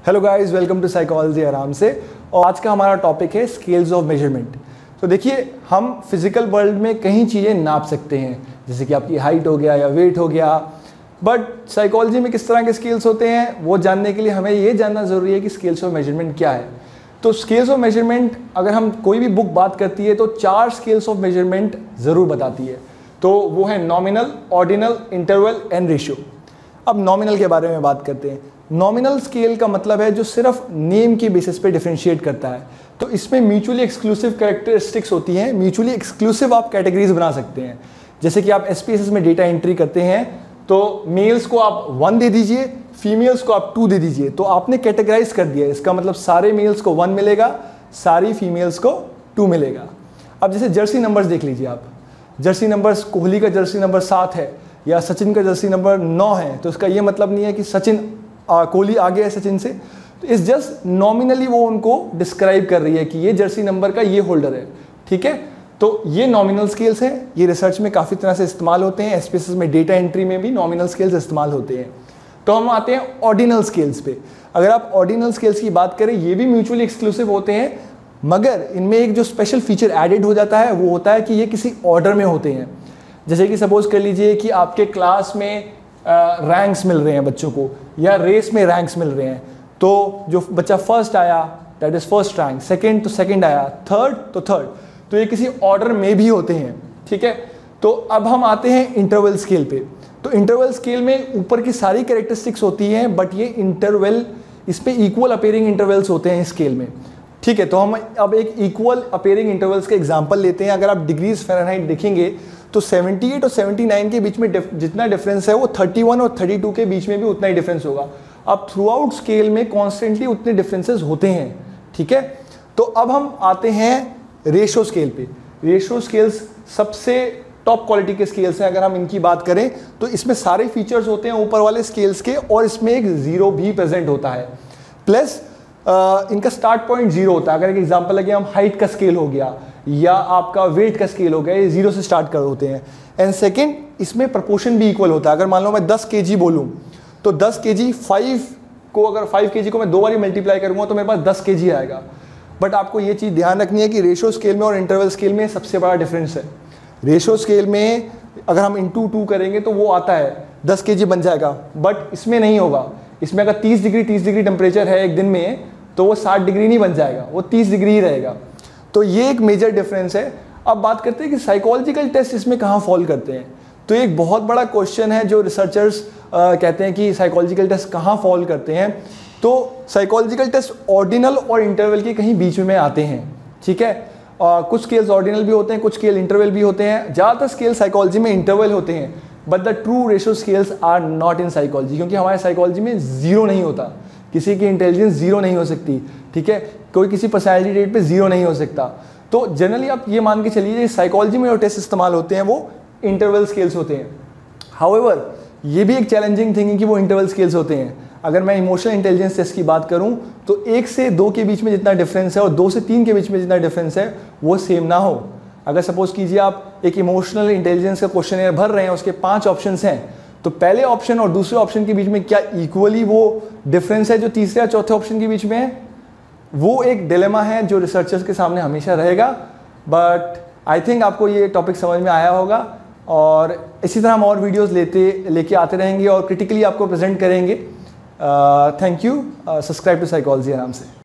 Hello guys, welcome to psychology आराम से। और आज का हमारा टॉपिक है स्केल्स ऑफ मेजरमेंट। तो देखिए, हम फिजिकल वर्ल्ड में कई चीज़ें नाप सकते हैं, जैसे कि आपकी हाइट हो गया या वेट हो गया, बट साइकोलॉजी में किस तरह के स्केल्स होते हैं वो जानने के लिए हमें ये जानना ज़रूरी है कि स्केल्स ऑफ मेजरमेंट क्या है। तो स्केल्स ऑफ मेजरमेंट, अगर हम कोई भी बुक बात करती है तो 4 स्केल्स ऑफ मेजरमेंट ज़रूर बताती है। तो वो है nominal, ordinal, interval and ratio. अब नॉमिनल के बारे में बात करते हैं। नॉमिनल स्केल का मतलब है जो सिर्फ नेम के बेसिस पे डिफरेंशिएट करता है। तो इसमें म्यूचुअली एक्सक्लूसिव कैरेक्टरिस्टिक्स होती हैं, म्यूचुअली एक्सक्लूसिव आप कैटेगरीज बना सकते हैं। जैसे कि आप SPSS में डेटा एंट्री करते हैं तो मेल्स को आप 1 दे दीजिए, फीमेल्स को आप 2 दे दीजिए, तो आपने कैटेगराइज कर दिया। इसका मतलब सारे मेल्स को 1 मिलेगा, सारी फीमेल्स को 2 मिलेगा। अब जैसे जर्सी नंबर्स देख लीजिए आप, जर्सी नंबर्स, कोहली का जर्सी नंबर 7 है या सचिन का जर्सी नंबर 9 है, तो इसका ये मतलब नहीं है कि कोहली आगे है सचिन से। तो इस जस्ट नॉमिनली वो उनको डिस्क्राइब कर रही है कि ये जर्सी नंबर का ये होल्डर है, ठीक है। तो ये नॉमिनल स्केल्स हैं, ये रिसर्च में काफ़ी तरह से इस्तेमाल होते हैं। SPSS में डेटा एंट्री में भी नॉमिनल स्केल्स इस्तेमाल होते हैं। तो हम आते हैं ऑर्डिनल स्केल्स पे। अगर आप ऑर्डिनल स्केल्स की बात करें, ये भी म्यूचुअली एक्सक्लूसिव होते हैं, मगर इनमें एक जो स्पेशल फीचर एडेड हो जाता है वो होता है कि ये किसी ऑर्डर में होते हैं। जैसे कि सपोज कर लीजिए कि आपके क्लास में रैंक्स मिल रहे हैं बच्चों को, या रेस में रैंक्स मिल रहे हैं। तो जो बच्चा फर्स्ट आया that is first rank, second तो सेकंड आया, थर्ड तो थर्ड, तो ये किसी ऑर्डर में भी होते हैं, ठीक है। तो अब हम आते हैं इंटरवल स्केल पे। तो इंटरवल स्केल में ऊपर की सारी कैरेक्टरिस्टिक्स होती हैं, बट ये इंटरवल, इस पे इक्वल अपेयरिंग इंटरवल्स होते हैं इस स्केल में, ठीक है। तो हम अब एक इक्वल अपेयरिंग इंटरवल्स का एग्जांपल लेते हैं। अगर आप डिग्रीज फ़ारेनहाइट देखेंगे तो 78 और 79 के बीच में जितना डिफरेंस है वो 31 और 32 के बीच में भी उतना ही डिफरेंस होगा। अब थ्रू आउट स्केल में कॉन्स्टेंटली उतने डिफरेंसेस होते हैं, ठीक है। तो अब हम आते हैं रेशो स्केल पे। रेशो स्केल्स सबसे टॉप क्वालिटी के स्केल्स हैं। अगर हम इनकी बात करें तो इसमें सारे फीचर्स होते हैं ऊपर वाले स्केल्स के, और इसमें एक 0 भी प्रेजेंट होता है, प्लस इनका स्टार्ट पॉइंट 0 होता है। अगर एक एग्जांपल लगे, हम हाइट का स्केल हो गया या आपका वेट का स्केल हो गया, ये 0 से स्टार्ट कर होते हैं। एंड सेकंड, इसमें प्रपोर्शन भी इक्वल होता है। अगर मान लो मैं 10 kg बोलूँ तो 10 kg 5 kg को मैं 2 बारी मल्टीप्लाई करूँगा तो मेरे पास 10 kg आएगा। बट आपको ये चीज़ ध्यान रखनी है कि रेशो स्केल में और इंटरवल स्केल में सबसे बड़ा डिफरेंस है। रेशो स्केल में अगर हम इंटू 2 करेंगे तो वो आता है 10 kg बन जाएगा, बट इसमें नहीं होगा। इसमें अगर 30 डिग्री टेम्परेचर है एक दिन में तो वो 60 डिग्री नहीं बन जाएगा, वो 30 डिग्री ही रहेगा। तो ये एक मेजर डिफरेंस है। अब बात करते हैं कि साइकोलॉजिकल टेस्ट इसमें कहाँ फॉल करते हैं। तो एक बहुत बड़ा क्वेश्चन है जो रिसर्चर्स कहते हैं कि साइकोलॉजिकल टेस्ट कहाँ फॉल करते हैं। तो साइकोलॉजिकल टेस्ट ऑर्डिनल और इंटरवल के कहीं बीच में आते हैं, ठीक है। कुछ स्केल्स ऑर्डिनल भी होते हैं, कुछ स्केल इंटरवल भी होते हैं। ज़्यादातर स्केल साइकोलॉजी में इंटरवल होते हैं, but the true ratio scales are not in psychology, क्योंकि हमारे साइकोलॉजी में 0 नहीं होता। किसी की इंटेलिजेंस 0 नहीं हो सकती, ठीक है। कोई किसी पर्सनैलिटी रेट पे 0 नहीं हो सकता। तो जनरली आप ये मान के चलिए साइकोलॉजी में जो टेस्ट इस्तेमाल होते हैं वो इंटरवल स्केल्स होते हैं। हाउएवर, ये भी एक चैलेंजिंग थिंग है कि वो इंटरवल स्केल्स होते हैं। अगर मैं इमोशनल इंटेलिजेंस टेस्ट की बात करूं तो 1 से 2 के बीच में जितना डिफरेंस है और 2 से 3 के बीच में जितना डिफरेंस है वो सेम ना हो। अगर सपोज कीजिए आप एक इमोशनल इंटेलिजेंस का क्वेश्चन भर रहे हैं, उसके 5 ऑप्शंस हैं, तो पहले ऑप्शन और दूसरे ऑप्शन के बीच में क्या इक्वली वो डिफरेंस है जो तीसरे या चौथे ऑप्शन के बीच में है? वो एक डिलेमा है जो रिसर्चर्स के सामने हमेशा रहेगा। बट आई थिंक आपको ये टॉपिक समझ में आया होगा, और इसी तरह हम और वीडियोस लेके आते रहेंगे और क्रिटिकली आपको प्रेजेंट करेंगे। Thank you. Subscribe to psychology आराम से।